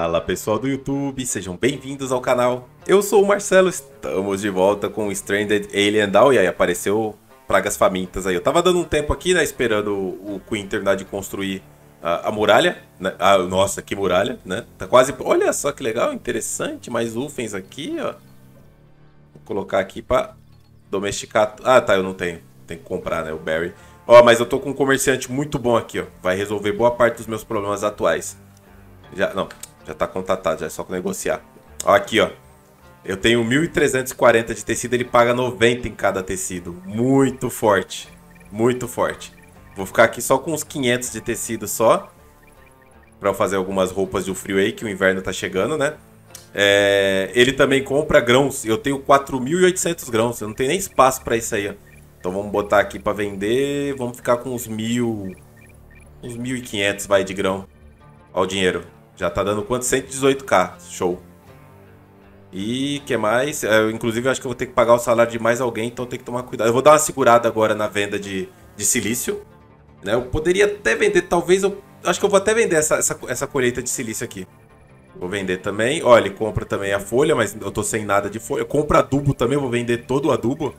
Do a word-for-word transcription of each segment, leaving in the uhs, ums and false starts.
Fala pessoal do YouTube, sejam bem-vindos ao canal. Eu sou o Marcelo, estamos de volta com Stranded Alien Dawn. E aí apareceu pragas famintas aí. Eu tava dando um tempo aqui, né, esperando o Queen terminar de construir a, a muralha, né? Ah, nossa, que muralha, né? Tá quase... Olha só que legal, interessante, mais ufens aqui, ó. Vou colocar aqui pra domesticar... Ah, tá, eu não tenho, tem que comprar, né, o Berry. Ó, mas eu tô com um comerciante muito bom aqui, ó. Vai resolver boa parte dos meus problemas atuais. Já, não, já tá contatado, já é só negociar. Ó, aqui, ó. Eu tenho mil trezentos e quarenta de tecido, ele paga noventa em cada tecido. Muito forte. Muito forte. Vou ficar aqui só com uns quinhentos de tecido só. Pra eu fazer algumas roupas de frio aí, que o inverno tá chegando, né? É, ele também compra grãos. Eu tenho quatro mil e oitocentos grãos. Eu não tenho nem espaço pra isso aí, ó. Então vamos botar aqui pra vender. Vamos ficar com uns mil... Uns mil e quinhentos, vai, de grão. Ó o dinheiro. Já tá dando quanto? cento e dezoito k. Show. E que mais? Eu, inclusive, eu acho que eu vou ter que pagar o salário de mais alguém, então tem que tomar cuidado. Eu vou dar uma segurada agora na venda de, de silício. Né? Eu poderia até vender, talvez eu... Acho que eu vou até vender essa, essa, essa colheita de silício aqui. Vou vender também. Olha, ele compra também a folha, mas eu tô sem nada de folha. Compra adubo também, eu vou vender todo o adubo.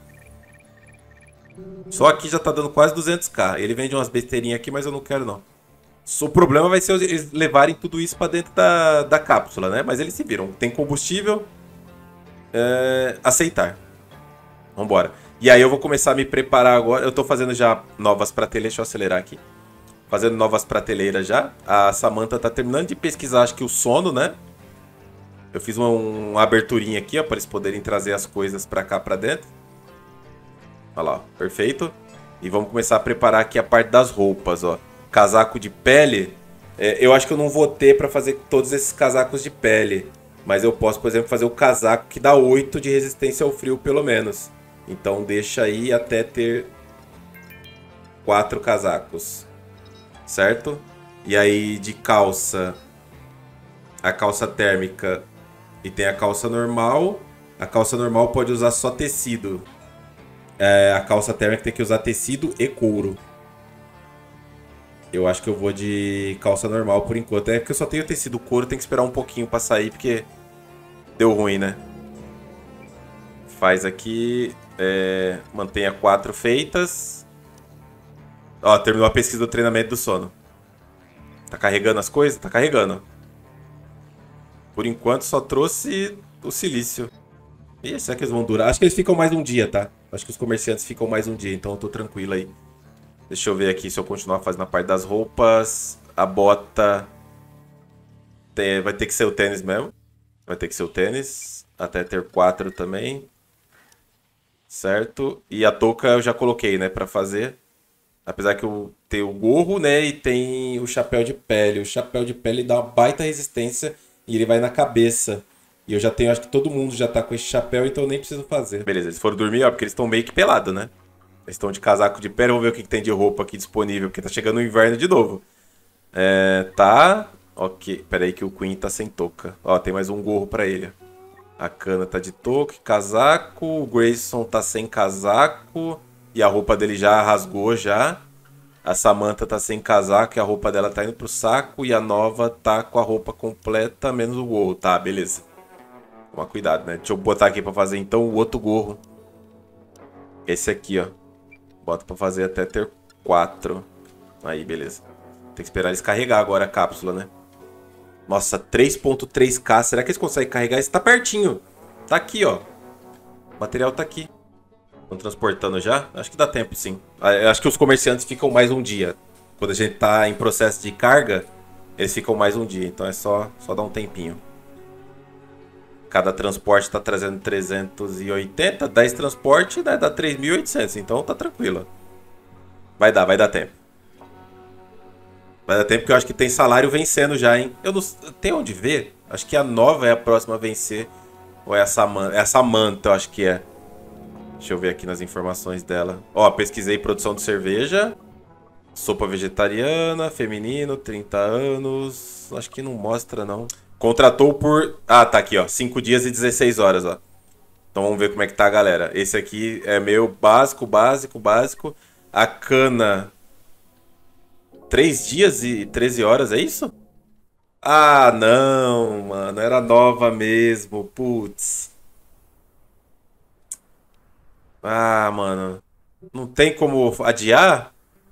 Só aqui já tá dando quase duzentos k. Ele vende umas besteirinhas aqui, mas eu não quero não. O problema vai ser eles levarem tudo isso para dentro da, da cápsula, né? Mas eles se viram. Tem combustível. É, aceitar. Vambora. E aí eu vou começar a me preparar agora. Eu tô fazendo já novas prateleiras. Deixa eu acelerar aqui. Fazendo novas prateleiras já. A Samantha tá terminando de pesquisar, acho que o sono, né? Eu fiz uma, uma aberturinha aqui, ó, para eles poderem trazer as coisas para cá, para dentro. Olha lá, ó, perfeito. E vamos começar a preparar aqui a parte das roupas, ó. Casaco de pele, é, eu acho que eu não vou ter para fazer todos esses casacos de pele. Mas eu posso, por exemplo, fazer o casaco que dá oito de resistência ao frio, pelo menos. Então deixa aí até ter quatro casacos. Certo? E aí de calça, a calça térmica e tem a calça normal. A calça normal pode usar só tecido. É, a calça térmica tem que usar tecido e couro. Eu acho que eu vou de calça normal por enquanto. É porque eu só tenho tecido couro, tem que esperar um pouquinho pra sair, porque deu ruim, né? Faz aqui... É, mantenha quatro feitas. Ó, terminou a pesquisa do treinamento do sono. Tá carregando as coisas? Tá carregando. Por enquanto só trouxe o silício. Ih, será que eles vão durar? Acho que eles ficam mais um dia, tá? Acho que os comerciantes ficam mais um dia, então eu tô tranquilo aí. Deixa eu ver aqui se eu continuar fazendo a parte das roupas. A bota... Tem, vai ter que ser o tênis mesmo. Vai ter que ser o tênis. Até ter quatro também. Certo? E a touca eu já coloquei, né? Pra fazer. Apesar que eu tenho o gorro, né? E tem o chapéu de pele. O chapéu de pele dá uma baita resistência. E ele vai na cabeça. E eu já tenho... Acho que todo mundo já tá com esse chapéu. Então eu nem preciso fazer. Beleza, eles foram dormir, ó. Porque eles estão meio que pelados, né? Eles estão de casaco de pele. Vamos ver o que, que tem de roupa aqui disponível. Porque tá chegando o inverno de novo. É, tá. Ok. Pera aí que o Queen tá sem touca. Ó, tem mais um gorro pra ele. A Cana tá de touca e casaco. O Grayson tá sem casaco. E a roupa dele já rasgou já. A Samantha tá sem casaco e a roupa dela tá indo pro saco. E a Nova tá com a roupa completa, menos o gorro. Tá, beleza. Toma cuidado, né? Deixa eu botar aqui pra fazer então o outro gorro. Esse aqui, ó. Bota pra fazer até ter quatro. Aí, beleza. Tem que esperar eles carregar agora a cápsula, né? Nossa, três ponto três k. Será que eles conseguem carregar? Esse tá pertinho. Tá aqui, ó. O material tá aqui. Estão transportando já? Acho que dá tempo, sim. Acho que os comerciantes ficam mais um dia. Quando a gente tá em processo de carga, eles ficam mais um dia. Então é só, só dar um tempinho. Cada transporte tá trazendo trezentos e oitenta. dez transporte, né, dá três mil e oitocentos. Então tá tranquilo. Vai dar, vai dar tempo. Vai dar tempo que eu acho que tem salário vencendo já, hein? Eu não... Tem onde ver? Acho que a Nova é a próxima a vencer. Ou é a Samantha? É a Samantha, eu acho que é. Deixa eu ver aqui nas informações dela. Ó, pesquisei produção de cerveja. Sopa vegetariana, feminino, trinta anos. Acho que não mostra, não. Contratou por... Ah, tá aqui, ó. cinco dias e dezesseis horas, ó. Então vamos ver como é que tá a galera. Esse aqui é meio básico, básico, básico. A Cana... três dias e treze horas, é isso? Ah, não, mano. Era nova mesmo. Putz. Ah, mano. Não tem como adiar?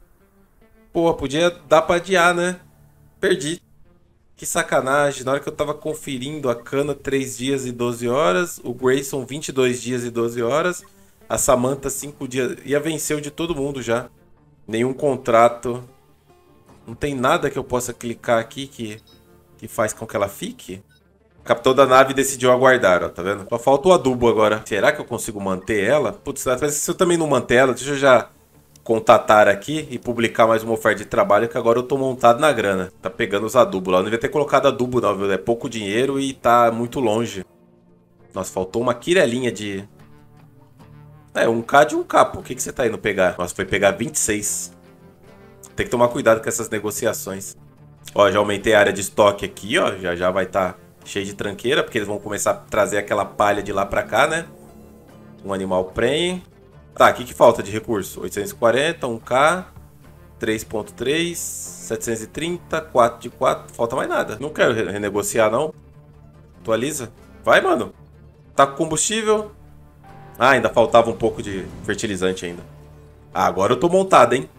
Pô, podia dar pra adiar, né? Perdi. Que sacanagem. Na hora que eu tava conferindo a Cana três dias e doze horas, o Grayson vinte e dois dias e doze horas, a Samantha cinco dias. Ia vencer o de todo mundo já. Nenhum contrato. Não tem nada que eu possa clicar aqui que, que faz com que ela fique. O capitão da nave decidiu aguardar, ó, tá vendo? Só falta o adubo agora. Será que eu consigo manter ela? Putz, se eu também não manter ela, deixa eu já contatar aqui e publicar mais uma oferta de trabalho, que agora eu tô montado na grana. Tá pegando os adubos lá. Eu não devia ter colocado adubo não, viu? É pouco dinheiro e tá muito longe. Nossa, faltou uma quirelinha de... É, um K de um K, pô. O que, que você tá indo pegar? Nossa, foi pegar vinte e seis. Tem que tomar cuidado com essas negociações. Ó, já aumentei a área de estoque aqui, ó. Já já vai estar cheio de tranqueira, porque eles vão começar a trazer aquela palha de lá pra cá, né? Um animal prenhe. Tá, o que, que falta de recurso? oitocentos e quarenta, um K, três ponto três, setecentos e trinta, quatro de quatro. Falta mais nada. Não quero re renegociar, não. Atualiza. Vai, mano. Tá com combustível. Ah, ainda faltava um pouco de fertilizante ainda. Ah, agora eu tô montado, hein?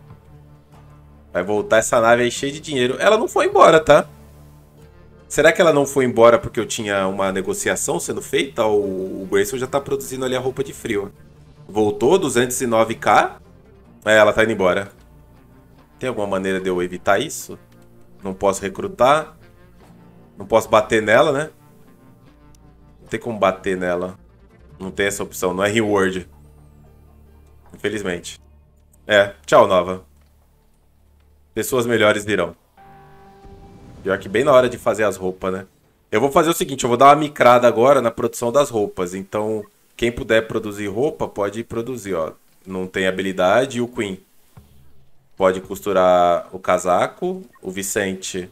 Vai voltar essa nave aí cheia de dinheiro. Ela não foi embora, tá? Será que ela não foi embora porque eu tinha uma negociação sendo feita? Ou o Grayson já tá produzindo ali a roupa de frio? Voltou, duzentos e nove K. É, ela tá indo embora. Tem alguma maneira de eu evitar isso? Não posso recrutar. Não posso bater nela, né? Não tem como bater nela. Não tem essa opção, não é reward. Infelizmente. É, tchau, nova. Pessoas melhores virão. Pior que bem na hora de fazer as roupas, né? Eu vou fazer o seguinte, eu vou dar uma micrada agora na produção das roupas. Então, quem puder produzir roupa, pode produzir, ó. Não tem habilidade. E o Queen pode costurar o casaco. O Vicente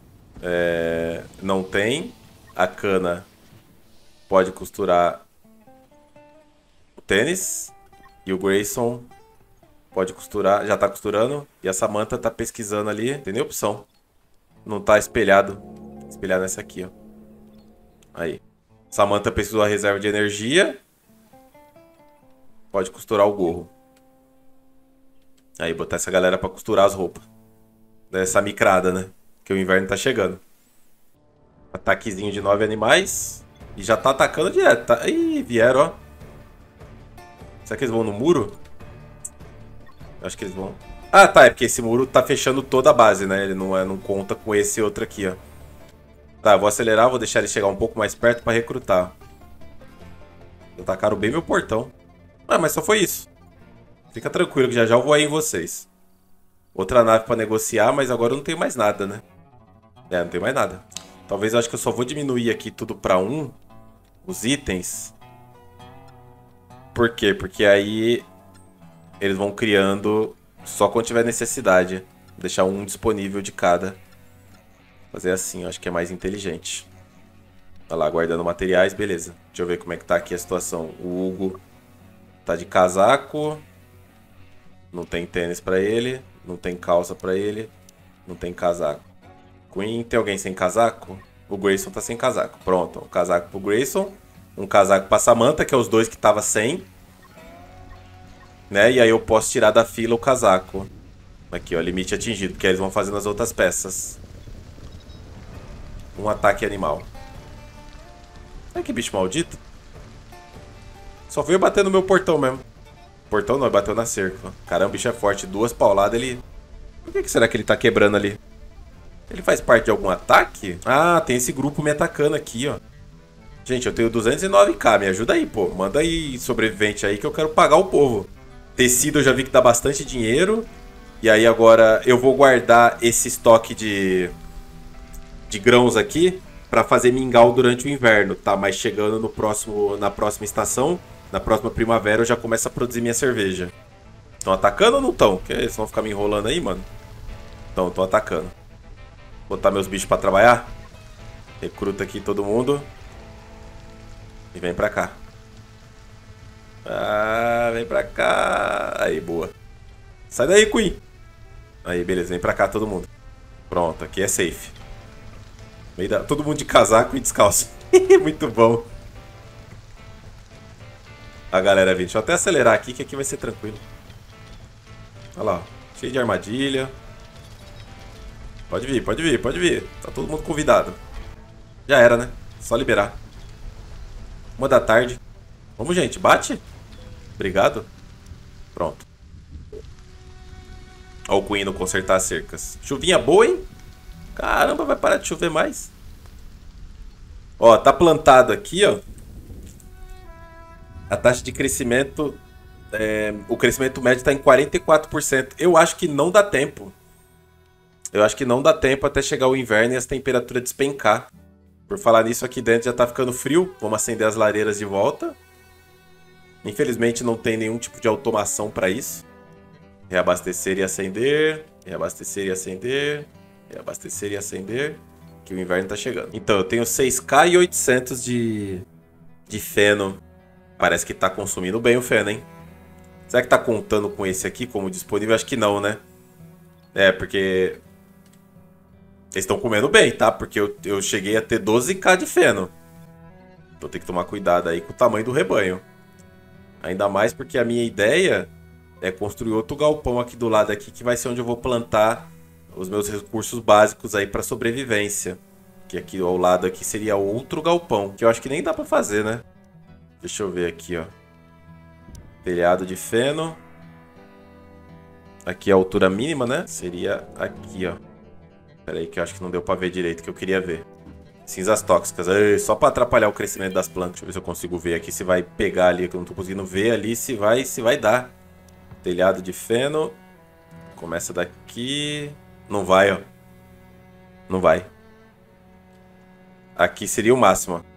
é, não tem. A Cana pode costurar o tênis. E o Grayson pode costurar, já tá costurando. E a Samantha tá pesquisando ali. Não tem nem opção. Não tá espelhado. Espelhado nessa aqui, ó. Aí. Samantha pesquisou a reserva de energia. Pode costurar o gorro. Aí, botar essa galera pra costurar as roupas. Dessa micrada, né? Que o inverno tá chegando. Ataquezinho de nove animais. E já tá atacando direto. Tá... Ih, vieram, ó. Será que eles vão no muro? Eu acho que eles vão... Ah, tá. É porque esse muro tá fechando toda a base, né? Ele não, é, não conta com esse outro aqui, ó. Tá, eu vou acelerar. Vou deixar ele chegar um pouco mais perto pra recrutar. Atacaram bem meu portão. Ah, mas só foi isso. Fica tranquilo que já já eu vou aí em vocês. Outra nave pra negociar, mas agora eu não tenho mais nada, né? É, não tem mais nada. Talvez eu acho que eu só vou diminuir aqui tudo pra um. Os itens. Por quê? Porque aí eles vão criando só quando tiver necessidade. Vou deixar um disponível de cada. Fazer assim, eu acho que é mais inteligente. Olha lá, guardando materiais, beleza. Deixa eu ver como é que tá aqui a situação. O Hugo tá de casaco. Não tem tênis pra ele. Não tem calça pra ele. Não tem casaco. Queen, tem alguém sem casaco? O Grayson tá sem casaco. Pronto, um casaco pro Grayson. Um casaco pra Samantha, que é os dois que tava sem. Né? E aí eu posso tirar da fila o casaco. Aqui, ó, limite atingido. Porque aí eles vão fazendo as outras peças. Um ataque animal. Ai, que bicho maldito. Só veio bater no meu portão mesmo. Portão não, bateu na cerca. Caramba, o bicho é forte. Duas pauladas, ele... Por que, que será que ele tá quebrando ali? Ele faz parte de algum ataque? Ah, tem esse grupo me atacando aqui, ó. Gente, eu tenho duzentos e nove K. Me ajuda aí, pô. Manda aí, sobrevivente aí, que eu quero pagar o povo. Tecido eu já vi que dá bastante dinheiro. E aí agora eu vou guardar esse estoque de... De grãos aqui pra fazer mingau durante o inverno, tá? Mas chegando no próximo, na próxima estação... Na próxima primavera eu já começo a produzir minha cerveja. Estão atacando ou não estão? Porque eles vão ficar me enrolando aí, mano. Então, estão atacando. Botar meus bichos pra trabalhar. Recruta aqui todo mundo. E vem pra cá. Ah, vem pra cá. Aí, boa. Sai daí, Queen. Aí, beleza. Vem pra cá todo mundo. Pronto, aqui é safe. Meio da... Todo mundo de casaco e descalço. Muito bom. A galera vindo. Deixa eu até acelerar aqui, que aqui vai ser tranquilo. Olha lá, ó. Cheio de armadilha. Pode vir, pode vir, pode vir. Tá todo mundo convidado. Já era, né? Só liberar. Uma da tarde. Vamos, gente. Bate. Obrigado. Pronto. Ó o Queen indo consertar as cercas. Chuvinha boa, hein? Caramba, vai parar de chover mais. Ó, tá plantado aqui, ó. A taxa de crescimento... É, o crescimento médio tá em quarenta e quatro por cento. Eu acho que não dá tempo. Eu acho que não dá tempo até chegar o inverno e as temperaturas despencar. Por falar nisso, aqui dentro já tá ficando frio. Vamos acender as lareiras de volta. Infelizmente não tem nenhum tipo de automação para isso. Reabastecer e acender. Reabastecer e acender. Reabastecer e acender. Que o inverno tá chegando. Então, eu tenho seis mil e oitocentos de, de feno. Parece que tá consumindo bem o feno, hein? Será que tá contando com esse aqui como disponível? Acho que não, né? É, porque... Eles estão comendo bem, tá? Porque eu, eu cheguei a ter doze mil de feno. Então tem que tomar cuidado aí com o tamanho do rebanho. Ainda mais porque a minha ideia é construir outro galpão aqui do lado aqui, que vai ser onde eu vou plantar os meus recursos básicos aí para sobrevivência. Que aqui ao lado aqui seria outro galpão, que eu acho que nem dá para fazer, né? Deixa eu ver aqui, ó. Telhado de feno. Aqui a altura mínima, né? Seria aqui, ó. Pera aí que eu acho que não deu pra ver direito, que eu queria ver. Cinzas tóxicas. Ei, só pra atrapalhar o crescimento das plantas. Deixa eu ver se eu consigo ver aqui se vai pegar ali, que eu não tô conseguindo ver ali se vai, se vai dar. Telhado de feno. Começa daqui. Não vai, ó. Não vai. Aqui seria o máximo, ó.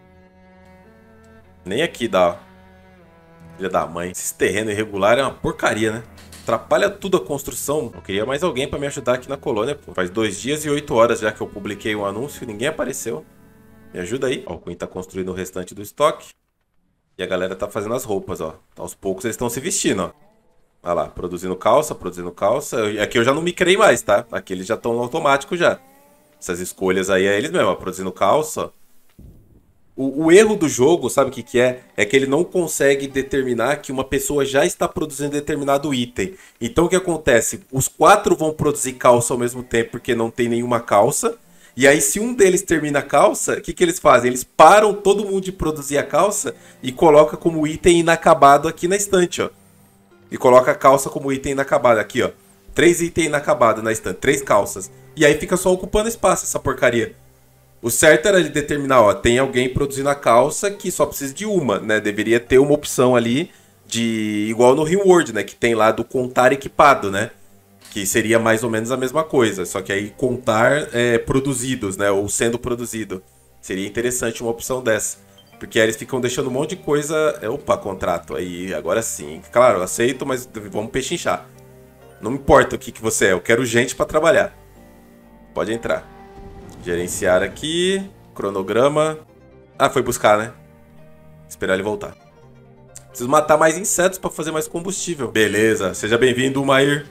Nem aqui dá, ó. Filha da mãe. Esse terreno irregular é uma porcaria, né? Atrapalha tudo a construção. Eu queria mais alguém pra me ajudar aqui na colônia, pô. Faz dois dias e oito horas já que eu publiquei um anúncio e ninguém apareceu. Me ajuda aí. Ó, o Queen tá construindo o restante do estoque. E a galera tá fazendo as roupas, ó. Aos poucos eles estão se vestindo, ó. Olha lá, produzindo calça, produzindo calça. Aqui eu já não me criei mais, tá? Aqui eles já estão no automático já. Essas escolhas aí é eles mesmo, ó. Produzindo calça, ó. O, o erro do jogo, sabe o que que é? É que ele não consegue determinar que uma pessoa já está produzindo determinado item. Então o que acontece? Os quatro vão produzir calça ao mesmo tempo porque não tem nenhuma calça. E aí se um deles termina a calça, o que que eles fazem? Eles param todo mundo de produzir a calça e coloca como item inacabado aqui na estante, ó. E coloca a calça como item inacabado. Aqui, ó. Três itens inacabados na estante. Três calças. E aí fica só ocupando espaço essa porcaria. O certo era ele determinar, ó, tem alguém produzindo a calça que só precisa de uma, né? Deveria ter uma opção ali de... Igual no Reward, né? Que tem lá do contar equipado, né? Que seria mais ou menos a mesma coisa. Só que aí contar é, produzidos, né? Ou sendo produzido. Seria interessante uma opção dessa. Porque aí eles ficam deixando um monte de coisa... É, opa, contrato. Aí, agora sim. Claro, eu aceito, mas vamos pechinchar. Não me importa o que, que você é. Eu quero gente pra trabalhar. Pode entrar. Gerenciar aqui. Cronograma. Ah, foi buscar, né? Esperar ele voltar. Preciso matar mais insetos pra fazer mais combustível. Beleza. Seja bem-vindo, Mair.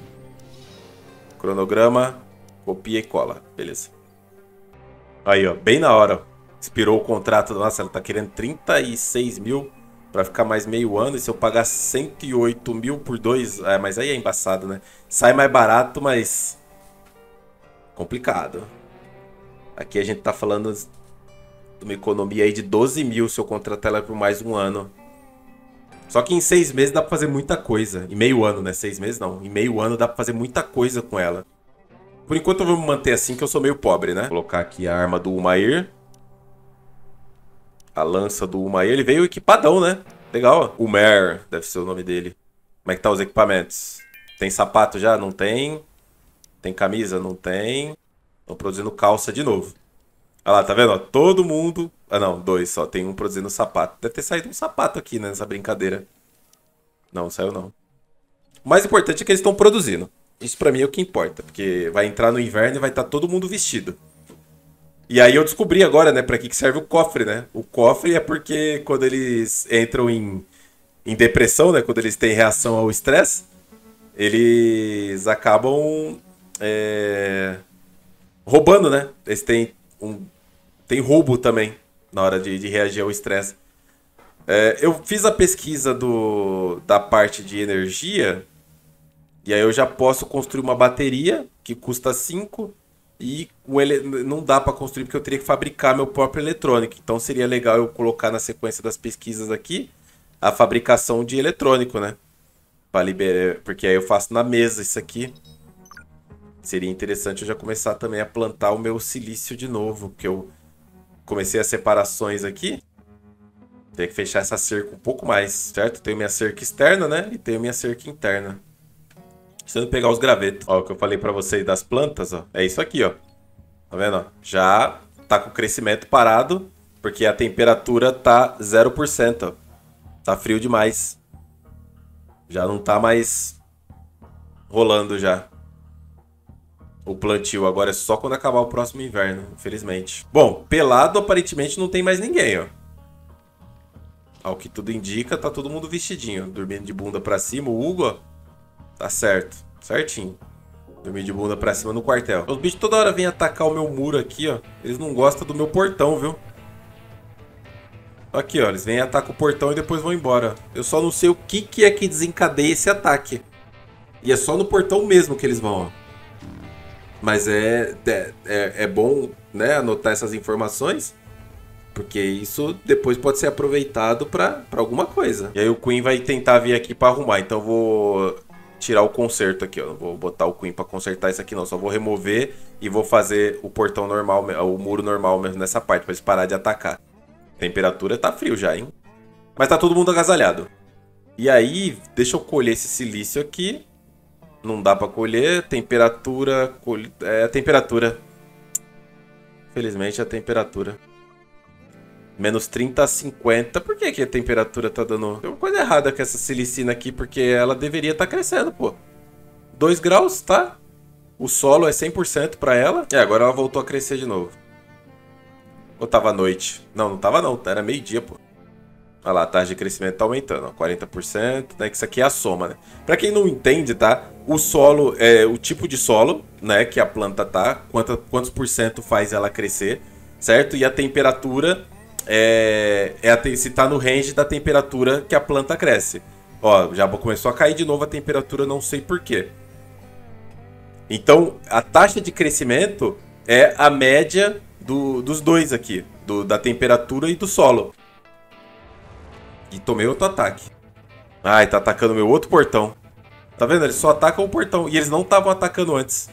Cronograma. Copia e cola. Beleza. Aí, ó. Bem na hora. Expirou o contrato. Nossa, ela tá querendo trinta e seis mil pra ficar mais meio ano. E se eu pagar cento e oito mil por dois... É, mas aí é embaçado, né? Sai mais barato, mas... complicado. Aqui a gente tá falando de uma economia aí de doze mil se eu contratar ela por mais um ano. Só que em seis meses dá pra fazer muita coisa. Em meio ano, né? Seis meses não. Em meio ano dá pra fazer muita coisa com ela. Por enquanto eu vou me manter assim, que eu sou meio pobre, né? Vou colocar aqui a arma do Umair. A lança do Umair. Ele veio equipadão, né? Legal, ó. Umer, deve ser o nome dele. Como é que tá os equipamentos? Tem sapato já? Não tem. Tem camisa? Não tem. Estão produzindo calça de novo. Olha lá, tá vendo? Ó, todo mundo... Ah, não, dois só. Tem um produzindo sapato. Deve ter saído um sapato aqui, né, nessa brincadeira. Não, saiu não. O mais importante é que eles estão produzindo. Isso pra mim é o que importa. Porque vai entrar no inverno e vai estar todo mundo vestido. E aí eu descobri agora, né, pra que serve o cofre, né? O cofre é porque quando eles entram em, em depressão, né, quando eles têm reação ao estresse, eles acabam... É... roubando, né? Eles têm um tem roubo também na hora de, de reagir ao estresse. É, eu fiz a pesquisa do, da parte de energia, e aí eu já posso construir uma bateria que custa cinco, e o ele, não dá para construir porque eu teria que fabricar meu próprio eletrônico. Então seria legal eu colocar na sequência das pesquisas aqui a fabricação de eletrônico, né? Para liberar, porque aí eu faço na mesa isso aqui. Seria interessante eu já começar também a plantar o meu silício de novo, porque eu comecei as separações aqui. Tem que fechar essa cerca um pouco mais, certo? Tenho minha cerca externa, né? E tenho minha cerca interna. Precisando pegar os gravetos. Ó, o que eu falei pra vocês das plantas, ó. É isso aqui, ó. Tá vendo, ó? Já tá com o crescimento parado, porque a temperatura tá zero por cento, ó. Tá frio demais. Já não tá mais rolando já o plantio. Agora é só quando acabar o próximo inverno, infelizmente. Bom, pelado aparentemente não tem mais ninguém, ó. Ao que tudo indica, tá todo mundo vestidinho. Dormindo de bunda pra cima. O Hugo, ó, tá certo. Certinho. Dormir de bunda pra cima no quartel. Os bichos toda hora vêm atacar o meu muro aqui, ó. Eles não gostam do meu portão, viu? Aqui, ó. Eles vêm, atacam o portão e depois vão embora. Eu só não sei o que, que é que desencadeia esse ataque. E é só no portão mesmo que eles vão, ó. Mas é, é, é, é bom, né, anotar essas informações. Porque isso depois pode ser aproveitado pra, pra alguma coisa. E aí o Queen vai tentar vir aqui pra arrumar. Então eu vou tirar o conserto aqui, ó. Não vou botar o Queen pra consertar isso aqui não. Só vou remover e vou fazer o portão normal, o muro normal mesmo nessa parte, pra eles parar de atacar. A temperatura tá frio já, hein? Mas tá todo mundo agasalhado. E aí, deixa eu colher esse silício aqui. Não dá pra colher. Temperatura... Colhe... É a temperatura. Felizmente a temperatura. Menos trinta a cinquenta. Por que que a temperatura tá dando... Tem uma coisa errada com essa silicina aqui, porque ela deveria estar crescendo, pô. dois graus, tá? O solo é cem por cento pra ela. E agora ela voltou a crescer de novo. Ou tava à noite? Não, não tava não. Era meio-dia, pô. Olha lá, a taxa de crescimento tá aumentando, ó, quarenta por cento, né? Que isso aqui é a soma, né? Pra quem não entende, tá? O solo, é o tipo de solo, né? Que a planta tá, quanto, quantos por cento faz ela crescer, certo? E a temperatura é, é a, se tá no range da temperatura que a planta cresce. Ó, já começou a cair de novo a temperatura, não sei porquê. Então, a taxa de crescimento é a média do, dos dois aqui, do, da temperatura e do solo. E tomei outro ataque. Ai, tá atacando meu outro portão. Tá vendo? Eles só atacam o portão. E eles não estavam atacando antes.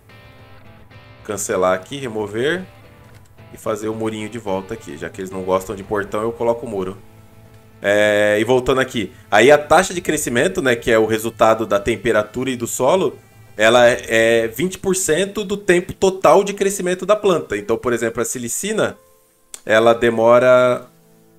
Cancelar aqui, remover. E fazer o murinho de volta aqui. Já que eles não gostam de portão, eu coloco o muro. É, e voltando aqui. Aí a taxa de crescimento, né? Que é o resultado da temperatura e do solo. Ela é vinte por cento do tempo total de crescimento da planta. Então, por exemplo, a silicina, ela demora...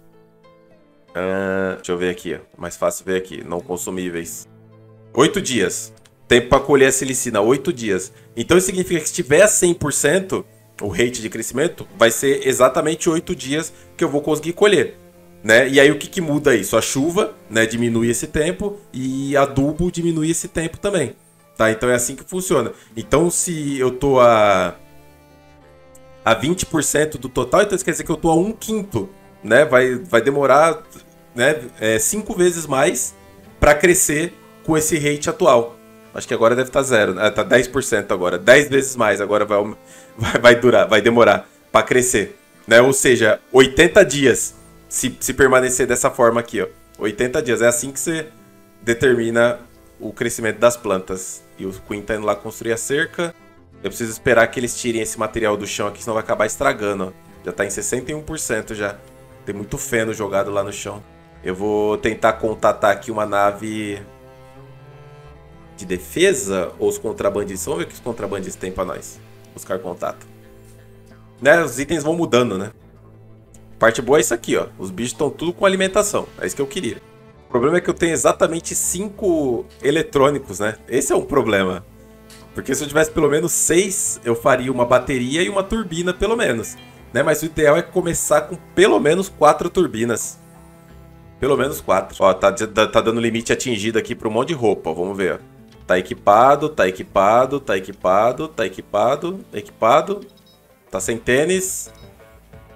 Uh, deixa eu ver aqui, ó. Mais fácil ver aqui. Não consumíveis. oito dias. Tempo para colher a silicina, oito dias. Então isso significa que se tiver cem por cento o rate de crescimento, vai ser exatamente oito dias que eu vou conseguir colher, né? E aí o que, que muda isso? A chuva, né, diminui esse tempo e adubo diminui esse tempo também. Tá? Então é assim que funciona. Então se eu tô a, a vinte por cento do total, então isso quer dizer que eu tô a um quinto. Né? Vai, vai demorar, né, é, cinco vezes mais para crescer com esse rate atual. Acho que agora deve estar zero, né? Tá dez por cento agora, dez vezes mais agora vai, vai, vai durar, vai demorar para crescer, né? Ou seja, oitenta dias se, se permanecer dessa forma aqui, ó. oitenta dias, é assim que você determina o crescimento das plantas. E o Queen tá indo lá construir a cerca. Eu preciso esperar que eles tirem esse material do chão aqui, senão vai acabar estragando, ó. Já tá em sessenta e um por cento já. Tem muito feno jogado lá no chão. Eu vou tentar contatar aqui uma nave de defesa ou os contrabandistas. Vamos ver o que os contrabandistas têm pra nós. Buscar contato. Né? Os itens vão mudando, né? Parte boa é isso aqui, ó. Os bichos estão tudo com alimentação. É isso que eu queria. O problema é que eu tenho exatamente cinco eletrônicos, né? Esse é um problema. Porque se eu tivesse pelo menos seis, eu faria uma bateria e uma turbina, pelo menos. Né? Mas o ideal é começar com pelo menos quatro turbinas. Pelo menos quatro. Ó, tá, tá dando limite atingido aqui para um monte de roupa. Ó, vamos ver. Ó. Tá equipado, tá equipado, tá equipado, tá equipado, equipado. Tá sem tênis.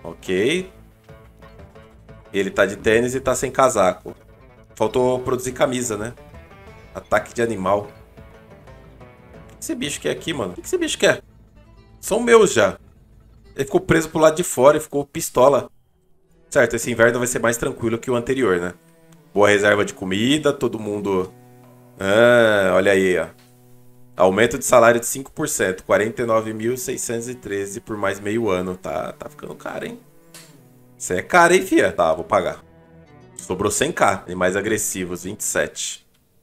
Ok. Ele tá de tênis e tá sem casaco. Faltou produzir camisa, né? Ataque de animal. O que esse bicho quer aqui, mano? O que esse bicho quer? São meus já. Ele ficou preso pro lado de fora e ficou pistola. Certo, esse inverno vai ser mais tranquilo que o anterior, né? Boa reserva de comida, todo mundo... Ah, olha aí, ó. Aumento de salário de cinco por cento. quarenta e nove mil seiscentos e treze por mais meio ano. Tá, tá ficando caro, hein? Isso é caro, hein, fia? Tá, vou pagar. Sobrou cem k. Animais agressivos, vinte e sete.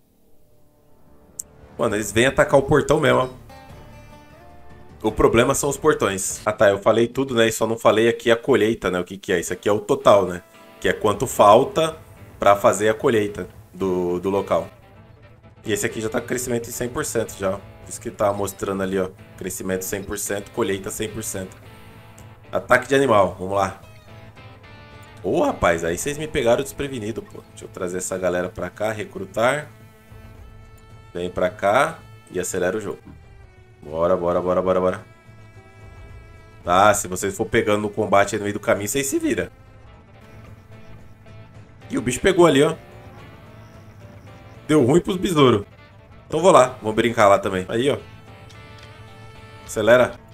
Mano, eles vêm atacar o portão mesmo. O problema são os portões. Ah tá, eu falei tudo, né? E só não falei aqui a colheita, né? O que que é? Isso aqui é o total, né? Que é quanto falta pra fazer a colheita do, do local. E esse aqui já tá com crescimento em cem por cento já. Por isso que tá mostrando ali, ó. Crescimento cem por cento, colheita cem por cento. Ataque de animal, vamos lá. Ô, rapaz, aí vocês me pegaram desprevenido, pô. Deixa eu trazer essa galera pra cá, recrutar. Vem pra cá e acelera o jogo. Bora, bora, bora, bora, bora. Ah, se vocês for pegando no combate aí no meio do caminho, vocês se viram. E o bicho pegou ali, ó. Deu ruim pros besouros. Então vou lá, vamos brincar lá também. Aí, ó. Acelera.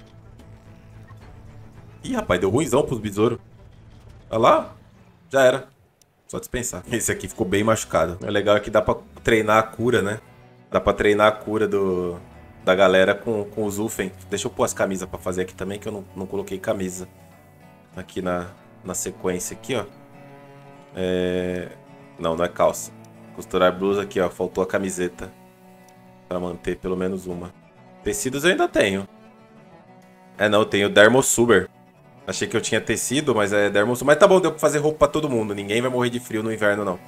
Ih, rapaz, deu ruimzão pros besouros. Olha lá. Já era. Só dispensar. Esse aqui ficou bem machucado. O legal é que dá pra treinar a cura, né? Dá pra treinar a cura do, da galera com, com os Ufen. Deixa eu pôr as camisas pra fazer aqui também, que eu não, não coloquei camisa. Aqui na, na sequência aqui, ó. É... Não, não é calça. Costurar blusa aqui, ó. Faltou a camiseta. Pra manter pelo menos uma. Tecidos eu ainda tenho. É, não, eu tenho Dermosuber. Achei que eu tinha tecido, mas é Dermosuber. Mas tá bom, deu pra fazer roupa pra todo mundo. Ninguém vai morrer de frio no inverno, não.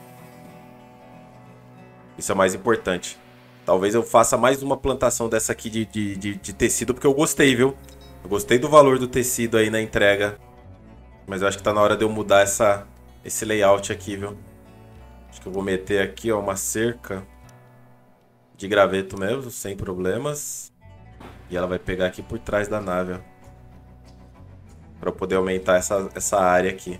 Isso é o mais importante. Talvez eu faça mais uma plantação dessa aqui de, de, de, de tecido, porque eu gostei, viu? Eu gostei do valor do tecido aí na entrega. Mas eu acho que tá na hora de eu mudar essa, esse layout aqui, viu? Acho que eu vou meter aqui, ó, uma cerca de graveto mesmo, sem problemas. E ela vai pegar aqui por trás da nave, ó. Pra eu poder aumentar essa, essa área aqui.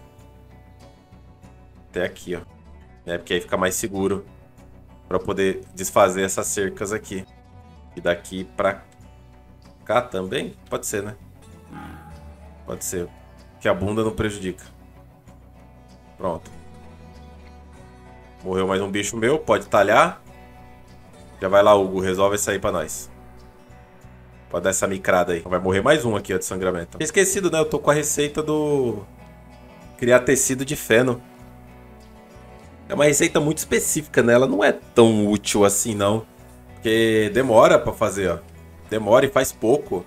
Até aqui, ó. É, porque aí fica mais seguro. Pra poder desfazer essas cercas aqui. E daqui pra cá também? Pode ser, né? Pode ser. Que a bunda não prejudica. Pronto. Morreu mais um bicho meu. Pode talhar. Já vai lá, Hugo. Resolve isso aí pra nós. Pode dar essa micrada aí. Vai morrer mais um aqui, ó, de sangramento. Esquecido, né? Eu tô com a receita do... Criar tecido de feno. É uma receita muito específica, né? Ela não é tão útil assim, não. Porque demora pra fazer, ó. Demora e faz pouco.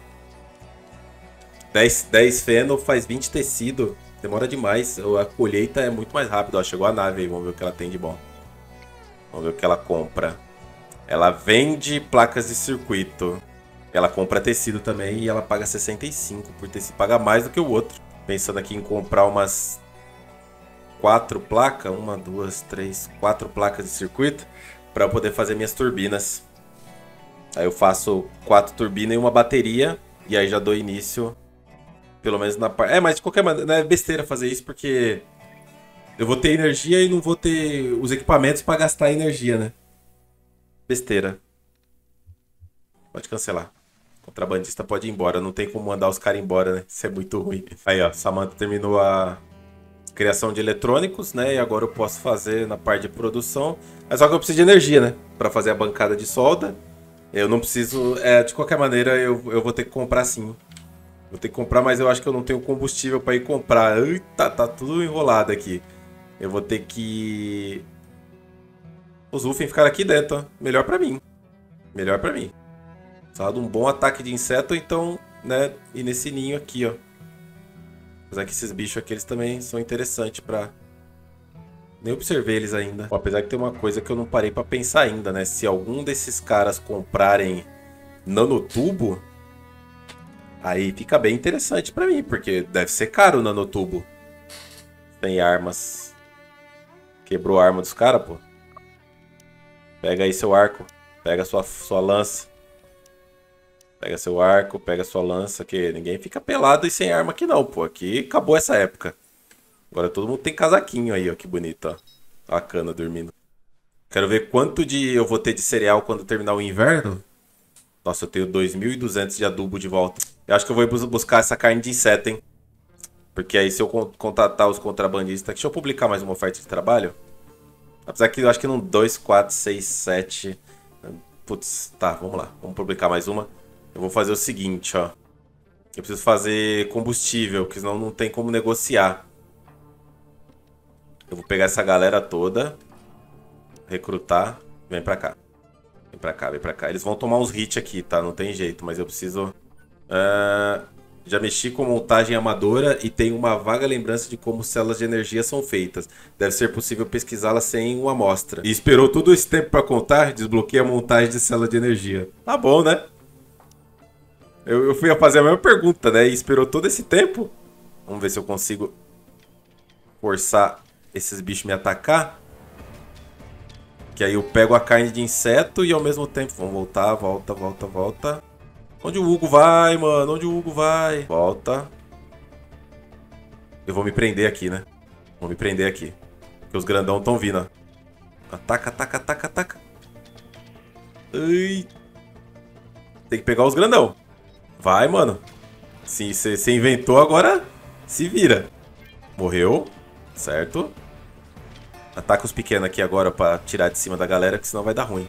dez, dez feno faz vinte tecido. Demora demais. A colheita é muito mais rápida. Ó, chegou a nave aí. Vamos ver o que ela tem de bom. Vamos ver o que ela compra. Ela vende placas de circuito. Ela compra tecido também e ela paga sessenta e cinco por tecido. Paga mais do que o outro. Pensando aqui em comprar umas... quatro placas, uma, duas, três, quatro placas de circuito para eu poder fazer minhas turbinas. Aí eu faço quatro turbinas e uma bateria e aí já dou início, pelo menos na parte. É, mas de qualquer maneira, não é besteira fazer isso porque eu vou ter energia e não vou ter os equipamentos para gastar energia, né? Besteira. Pode cancelar. Contrabandista pode ir embora, não tem como mandar os caras embora, né? Isso é muito ruim. Aí, ó, Samantha terminou a criação de eletrônicos, né? E agora eu posso fazer na parte de produção. Mas só que eu preciso de energia, né? Para fazer a bancada de solda. Eu não preciso... É, de qualquer maneira, eu, eu vou ter que comprar sim. Vou ter que comprar, mas eu acho que eu não tenho combustível para ir comprar. Eita, tá tudo enrolado aqui. Eu vou ter que... Os Ufen ficaram aqui dentro, ó. Melhor para mim. Melhor para mim. Só de um bom ataque de inseto, então, né? E nesse ninho aqui, ó. Apesar que esses bichos aqui, eles também são interessantes pra... Nem observei eles ainda. Bom, apesar que tem uma coisa que eu não parei pra pensar ainda, né? Se algum desses caras comprarem nanotubo, aí fica bem interessante pra mim, porque deve ser caro o nanotubo. Tem armas. Quebrou a arma dos caras, pô. Pega aí seu arco. Pega sua, sua lança. Pega seu arco, pega sua lança, que ninguém fica pelado e sem arma aqui não, pô. Aqui acabou essa época. Agora todo mundo tem casaquinho aí, ó. Que bonito, ó. A cana dormindo. Quero ver quanto de eu vou ter de cereal quando terminar o inverno. Nossa, eu tenho dois mil e duzentos de adubo de volta. Eu acho que eu vou buscar essa carne de inseto, hein. Porque aí se eu contatar os contrabandistas... Deixa eu publicar mais uma oferta de trabalho. Apesar que eu acho que não... dois, quatro, seis, sete... Putz, tá, vamos lá. Vamos publicar mais uma. Eu vou fazer o seguinte, ó. Eu preciso fazer combustível, porque senão não tem como negociar. Eu vou pegar essa galera toda. Recrutar. Vem pra cá. Vem pra cá, vem pra cá. Eles vão tomar uns hits aqui, tá? Não tem jeito, mas eu preciso... Uh, já mexi com montagem amadora e tenho uma vaga lembrança de como células de energia são feitas. Deve ser possível pesquisá-las sem uma amostra. E esperou todo esse tempo pra contar? Desbloqueia a montagem de célula de energia. Tá bom, né? Eu, eu fui a fazer a mesma pergunta, né? E esperou todo esse tempo? Vamos ver se eu consigo forçar esses bichos me atacar. Que aí eu pego a carne de inseto e ao mesmo tempo... Vamos voltar, volta, volta, volta. Onde o Hugo vai, mano? Onde o Hugo vai? Volta. Eu vou me prender aqui, né? Vou me prender aqui. Porque os grandão estão vindo, ó. Ataca, ataca, ataca, ataca. Ai. Tem que pegar os grandão. Vai, mano. Se você inventou, agora se vira. Morreu. Certo. Ataca os pequenos aqui agora pra tirar de cima da galera, que senão vai dar ruim.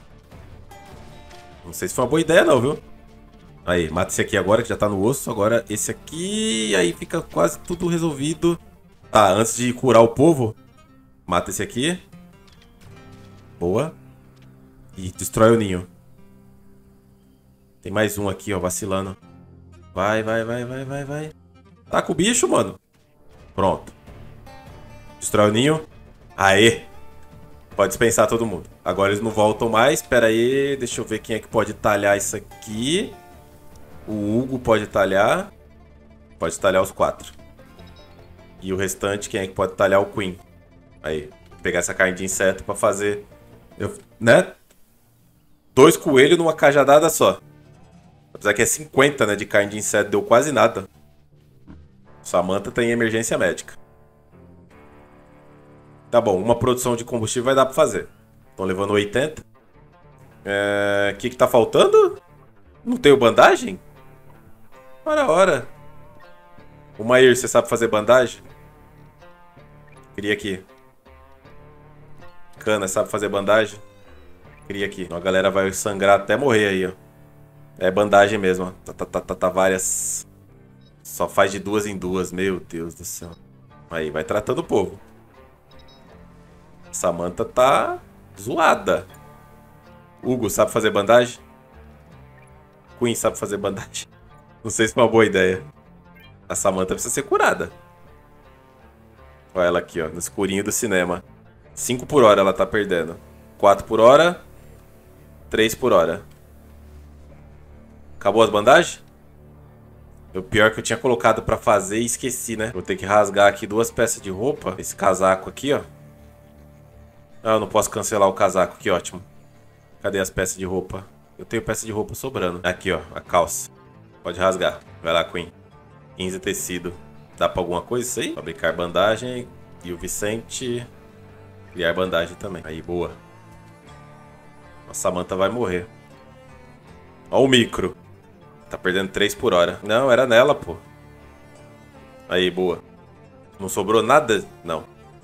Não sei se foi uma boa ideia não, viu? Aí, mata esse aqui agora, que já tá no osso. Agora esse aqui, aí fica quase tudo resolvido. Tá, antes de curar o povo, mata esse aqui. Boa. E destrói o ninho. Tem mais um aqui, ó, vacilando. Vai, vai, vai, vai, vai, vai. Taca o bicho, mano. Pronto. Destrói o ninho. Aê. Pode dispensar todo mundo. Agora eles não voltam mais. Pera aí, deixa eu ver quem é que pode talhar isso aqui. O Hugo pode talhar. Pode talhar os quatro. E o restante, quem é que pode talhar? O Queen. Aí, vou pegar essa carne de inseto pra fazer... Eu, né? Dois coelhos numa cajadada só. Apesar que é cinquenta, né, de carne de inseto. Deu quase nada. Samantha tem emergência médica. Tá bom, uma produção de combustível vai dar pra fazer. Estão levando oitenta. É... O que que tá faltando? Não tenho bandagem? Ora, ora. O Maír, você sabe fazer bandagem? Queria aqui. Cana, sabe fazer bandagem? Queria aqui. Então a galera vai sangrar até morrer aí, ó. É bandagem mesmo, ó. Tá, tá, tá, tá, tá várias. Só faz de duas em duas. Meu Deus do céu. Aí, vai tratando o povo. Samantha tá zoada. Hugo, sabe fazer bandagem? Queen sabe fazer bandagem? Não sei se é uma boa ideia. A Samantha precisa ser curada. Olha ela aqui, ó, no escurinho do cinema. cinco por hora ela tá perdendo. quatro por hora. três por hora. Acabou as bandagens? O pior que eu tinha colocado pra fazer e esqueci, né? Vou ter que rasgar aqui duas peças de roupa. Esse casaco aqui, ó. Ah, eu não posso cancelar o casaco, que ótimo. Cadê as peças de roupa? Eu tenho peça de roupa sobrando. Aqui, ó, a calça. Pode rasgar. Vai lá, Queen. quinze tecido. Dá pra alguma coisa isso aí? Fabricar bandagem. E o Vicente... Criar bandagem também. Aí, boa. A Samantha vai morrer. Ó o micro. Tá perdendo três por hora. Não, era nela, pô. Aí, boa. Não sobrou nada? Não.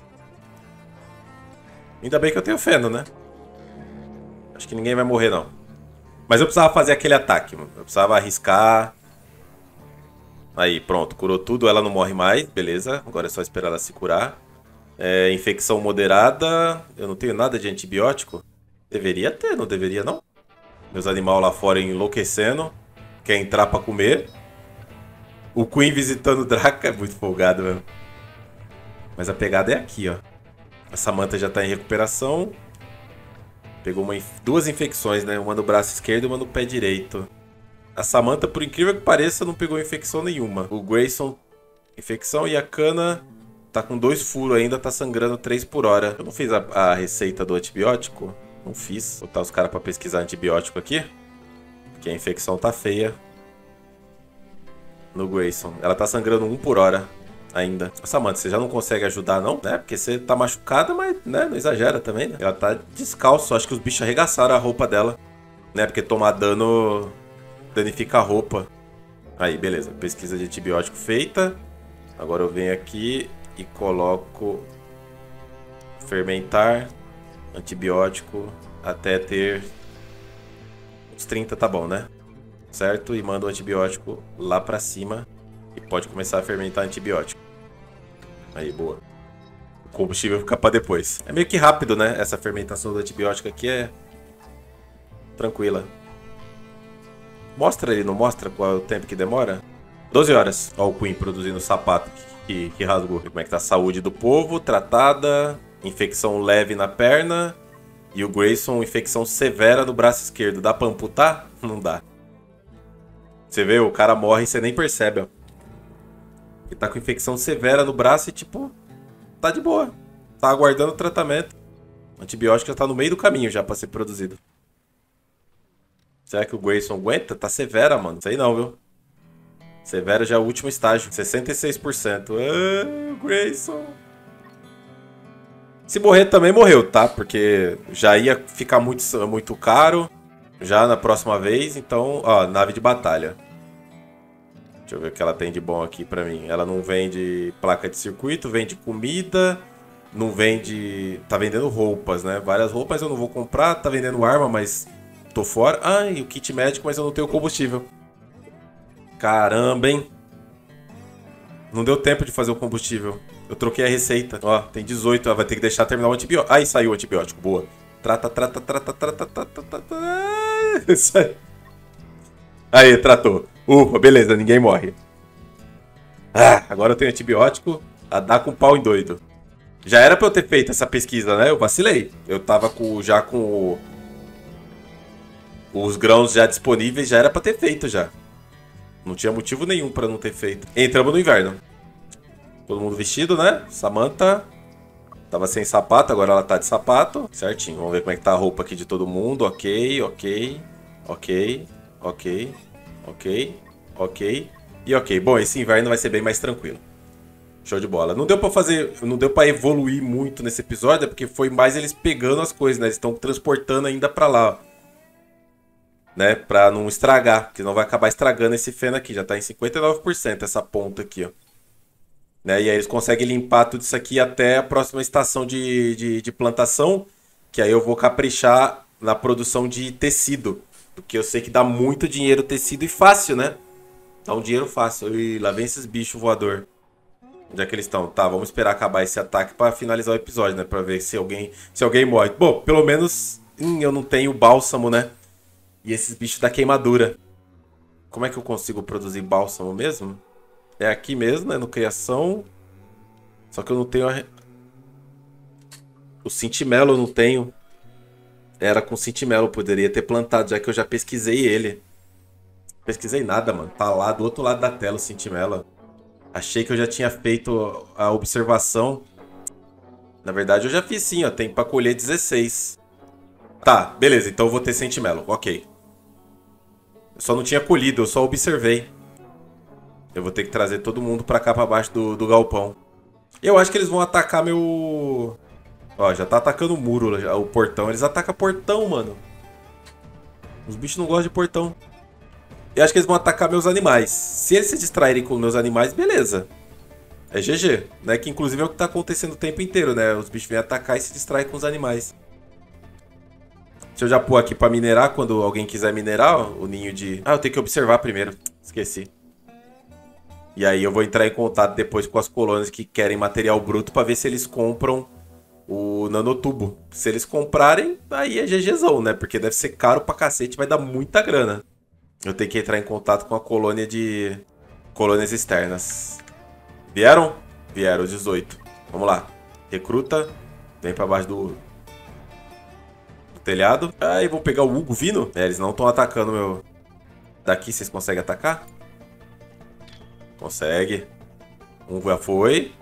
Ainda bem que eu tenho feno, né? Acho que ninguém vai morrer, não. Mas eu precisava fazer aquele ataque, mano. Eu precisava arriscar. Aí, pronto. Curou tudo. Ela não morre mais. Beleza. Agora é só esperar ela se curar. É, infecção moderada. Eu não tenho nada de antibiótico. Deveria ter, não deveria, não? Meus animais lá fora enlouquecendo. Quer entrar pra comer. O Queen visitando o Draca. É muito folgado mesmo. Mas a pegada é aqui, ó. A Samantha já tá em recuperação. Pegou uma, duas infecções, né? Uma no braço esquerdo e uma no pé direito. A Samantha, por incrível que pareça, não pegou infecção nenhuma. O Grayson, infecção. E a Cana tá com dois furos ainda, tá sangrando três por hora. Eu não fiz a, a receita do antibiótico? Não fiz. Vou botar os caras pra pesquisar antibiótico aqui. Que a infecção tá feia. No Grayson. Ela tá sangrando um por hora ainda. Samantha, você já não consegue ajudar, não? Né? Porque você tá machucada, mas né? Não exagera também, né? Ela tá descalço. Acho que os bichos arregaçaram a roupa dela. Né? Porque tomar dano danifica a roupa. Aí, beleza. Pesquisa de antibiótico feita. Agora eu venho aqui e coloco fermentar antibiótico até ter uns trinta, tá bom, né? Certo? E manda o antibiótico lá pra cima e pode começar a fermentar antibiótico. Aí, boa. O combustível fica pra depois. É meio que rápido, né? Essa fermentação do antibiótico aqui é tranquila. Mostra ali, não mostra qual é o tempo que demora? doze horas. Ó o Queen produzindo sapato que, que rasgou. Como é que tá a saúde do povo? Tratada. Infecção leve na perna. E o Grayson, infecção severa no braço esquerdo. Dá pra amputar? Não dá. Você vê, o cara morre e você nem percebe, ó. Ele tá com infecção severa no braço e, tipo, tá de boa. Tá aguardando o tratamento. O antibiótico já tá no meio do caminho já pra ser produzido. Será que o Grayson aguenta? Tá severa, mano. Sei não, viu? Severa já é o último estágio. sessenta e seis por cento. Ah, Grayson. Se morrer também morreu, tá? Porque já ia ficar muito, muito caro já na próxima vez. Então, ó, nave de batalha. Deixa eu ver o que ela tem de bom aqui pra mim. Ela não vende placa de circuito, vende comida, não vende... Tá vendendo roupas, né? Várias roupas eu não vou comprar. Tá vendendo arma, mas tô fora. Ah, e o kit médico, mas eu não tenho combustível. Caramba, hein? Não deu tempo de fazer o combustível. Eu troquei a receita. Ó, tem dezoito. Ela vai ter que deixar terminar o antibiótico. Aí saiu o antibiótico. Boa. Trata, trata, trata, trata, trata, trata. Isso aí. Aí, tratou. Ufa, beleza, ninguém morre. Ah, agora eu tenho antibiótico. A dar com pau em doido. Já era pra eu ter feito essa pesquisa, né? Eu vacilei. Eu tava com, já com o... os grãos já disponíveis. Já era pra ter feito já. Não tinha motivo nenhum pra não ter feito. Entramos no inverno. Todo mundo vestido, né? Samantha tava sem sapato, agora ela tá de sapato. Certinho. Vamos ver como é que tá a roupa aqui de todo mundo. Ok, ok, ok, ok, ok, ok e ok. Bom, esse inverno vai ser bem mais tranquilo. Show de bola. Não deu pra fazer, não deu pra evoluir muito nesse episódio, porque foi mais eles pegando as coisas, né? Eles estão transportando ainda pra lá, ó. Né? Pra não estragar, porque não vai acabar estragando esse feno aqui. Já tá em cinquenta e nove por cento essa ponta aqui, ó. Né? E aí eles conseguem limpar tudo isso aqui até a próxima estação de, de, de plantação, que aí eu vou caprichar na produção de tecido, porque eu sei que dá muito dinheiro tecido e fácil, né? Dá um dinheiro fácil. E lá vem esses bichos voador. Onde é que eles estão? Tá, vamos esperar acabar esse ataque pra finalizar o episódio, né? Pra ver se alguém, se alguém morre. Bom, pelo menos hum, eu não tenho bálsamo, né? E esses bichos da queimadura. Como é que eu consigo produzir bálsamo mesmo? É aqui mesmo, né? No criação. Só que eu não tenho... A... O Sentinelo eu não tenho. Era com Sentinelo, poderia ter plantado, já que eu já pesquisei ele. Pesquisei nada, mano. Tá lá do outro lado da tela o Sentinela. Achei que eu já tinha feito a observação. Na verdade eu já fiz sim, ó. Tem pra colher dezesseis. Tá, beleza. Então eu vou ter Sentinelo. Ok. Eu só não tinha colhido, eu só observei. Eu vou ter que trazer todo mundo pra cá, pra baixo do, do galpão. Eu acho que eles vão atacar meu... Ó, já tá atacando o muro, o portão. Eles atacam portão, mano. Os bichos não gostam de portão. Eu acho que eles vão atacar meus animais. Se eles se distraírem com meus animais, beleza. É G G, né? Que inclusive é o que tá acontecendo o tempo inteiro, né? Os bichos vêm atacar e se distraem com os animais. Deixa eu já pôr aqui pra minerar, quando alguém quiser minerar, ó, o ninho de... Ah, eu tenho que observar primeiro. Esqueci. E aí eu vou entrar em contato depois com as colônias que querem material bruto pra ver se eles compram o nanotubo. Se eles comprarem, aí é GGzão, né? Porque deve ser caro pra cacete, vai dar muita grana. Eu tenho que entrar em contato com a colônia de... colônias externas. Vieram? Vieram, dezoito. Vamos lá. Recruta. Vem pra baixo do... do telhado. Aí, vou pegar o Hugo vindo. É, eles não estão atacando meu... Daqui vocês conseguem atacar? Consegue. Um já foi.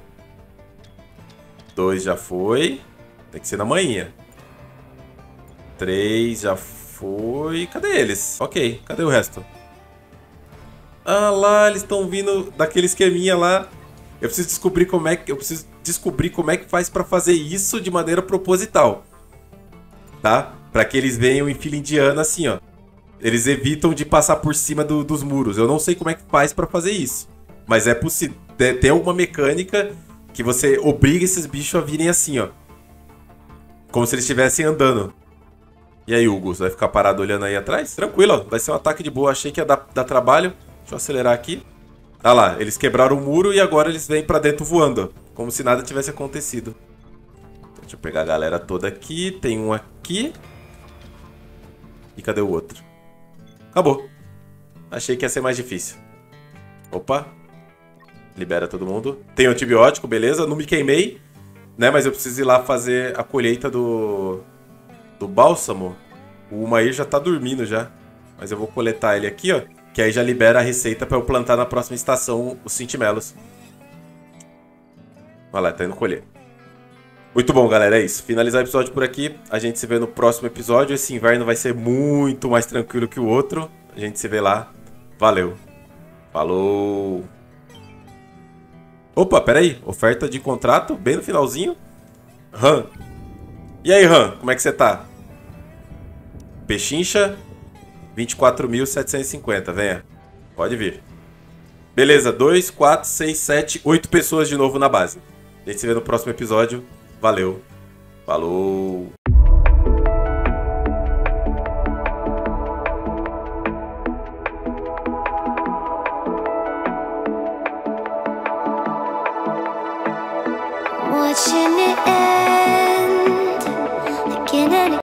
Dois já foi. Tem que ser na manhã. Três já foi... Cadê eles? Ok, cadê o resto? Ah lá, eles estão vindo daquele esqueminha lá. Eu preciso descobrir como é que... Eu preciso descobrir como é que faz pra fazer isso de maneira proposital. Tá? Pra que eles venham em fila indiana assim, ó. Eles evitam de passar por cima do, dos muros. Eu não sei como é que faz pra fazer isso. Mas é possível. Tem alguma mecânica que você obriga esses bichos a virem assim, ó. Como se eles estivessem andando. E aí, Hugo, você vai ficar parado olhando aí atrás? Tranquilo, ó. Vai ser um ataque de boa. Achei que ia dar, dar trabalho. Deixa eu acelerar aqui. Ah lá, eles quebraram o muro e agora eles vêm pra dentro voando. Como se nada tivesse acontecido. Então, deixa eu pegar a galera toda aqui. Tem um aqui. E cadê o outro? Acabou. Achei que ia ser mais difícil. Opa. Libera todo mundo. Tem antibiótico, beleza. Não me queimei, né? Mas eu preciso ir lá fazer a colheita do... Do bálsamo. O Umair já tá dormindo já. Mas eu vou coletar ele aqui, ó. Que aí já libera a receita pra eu plantar na próxima estação os sentimelos. Olha lá, tá indo colher. Muito bom, galera, é isso. Finalizar o episódio por aqui. A gente se vê no próximo episódio. Esse inverno vai ser muito mais tranquilo que o outro. A gente se vê lá. Valeu. Falou. Opa, peraí. Oferta de contrato, bem no finalzinho. Han. E aí, Han, como é que você tá? Pechincha, vinte e quatro mil setecentos e cinquenta, venha. Pode vir. Beleza, dois, quatro, seis, sete, oito pessoas de novo na base. A gente se vê no próximo episódio. Valeu. Falou.